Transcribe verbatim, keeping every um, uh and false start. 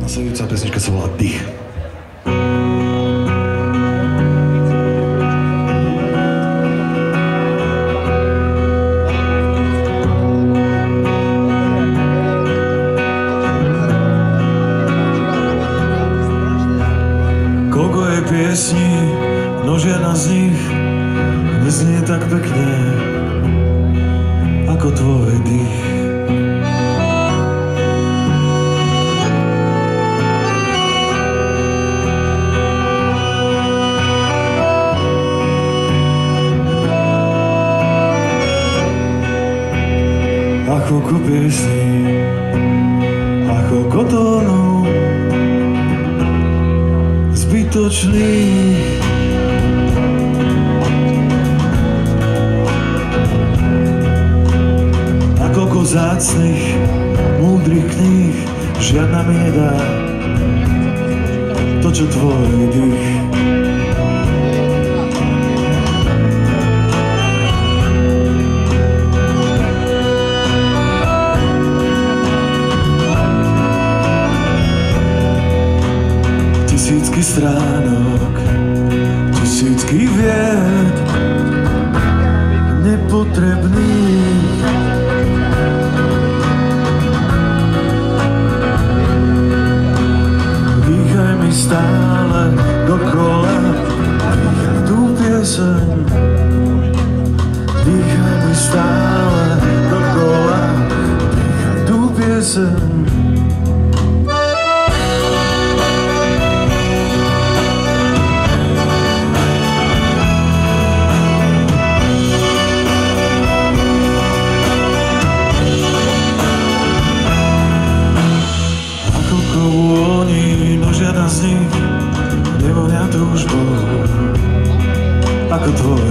Nasledujúca pesnička sa volá Dých. Koľko je piesní, no žiadna z nich neznie tak pekne ako tvoj dých. A koľko piesní, a koľko tónov zbytočných. A koľko vzácnych, múdrych kníh, žiadna mi nedá to, čo tvoj dých. Tisícky stránok, tisícky vied nepotrebných. Dýchaj mi stále dokola, dýchaj tú pieseň. Dýchaj mi stále dokola, dýchaj tú pieseň. Žiadna z nich nevonia túžbou ako tvoj